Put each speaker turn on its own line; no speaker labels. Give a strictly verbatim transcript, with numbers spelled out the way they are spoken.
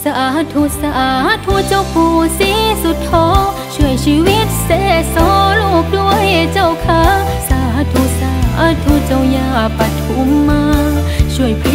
สาธุสาธุเจ้าปู่ศรีสุโธช่วยชีวิตเสโสลูกด้วยเจ้าค่ะสาธุสาธุเจ้าย่าปทุมมาช่วยพลิ